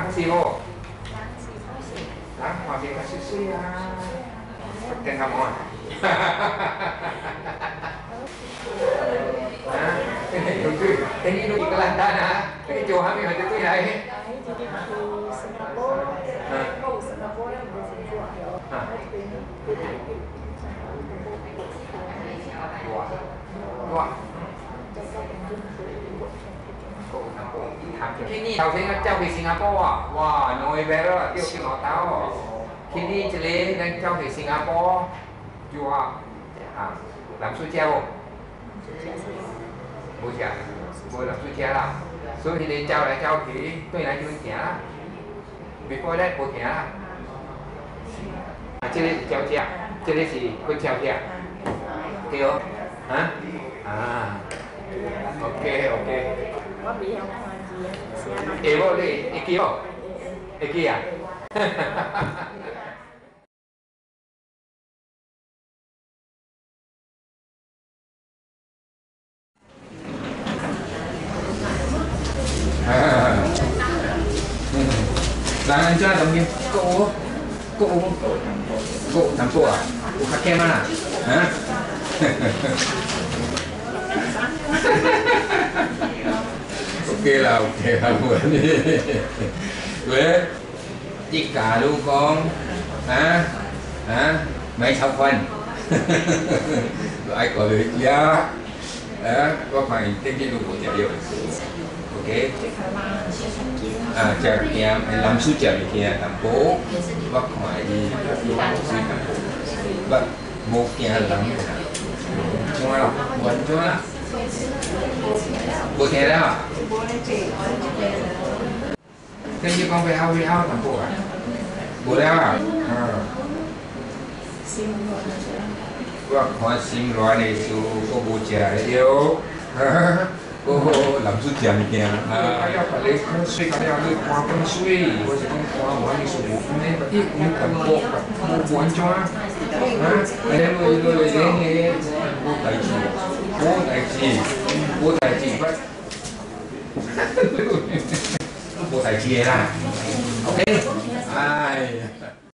師喎，話俾佢少少啊，定下冇啊？Ini lu Kelantan ah, ini jauh kami ada tu ya ini. Đầu tiên nó trao về Singapore à, wow, nói về đó, tiêu cái ngõ táo. Khi đi chơi lên đang trao về Singapore, chưa à, làm sushi treo. Bố chả, bố làm sushi treo nào. Số thì đi trao lại trao thì tôi lại chưa chả. Before that bố chả. Chơi lên treo chè, chơi lên gì, con treo chè. Kêu, hả? À, ok ok. Evo đi, Ekio, Ekia. Lang anh cho đồng nghiệp cậu thằng cô à? Cô khắc kem à? Hả? Ok là buồn đi. Quế chiếc cà luôn con hả? Hả? Mấy sao phân ai có được giá có phải cái luôn của trẻ yêu. Ok à chả em làm suy chả bị kia thành phố bắt ngoài đi suy thành phố bắt một nhà lắm chúng nó buồn chúng nó buồn thế đó cái gì con về ao thành phố à buồn đó à bắt ngoài xin rồi này chú có buồn trẻ yêu cô làm suy chả bị kia cái đó phải lấy con suy cái đó lấy qua con suy或者con qua một cái số một này ít cũng cần bộ một buồn cho này rồi này vô tài chỉ bắt vô tài chỉ là ok ai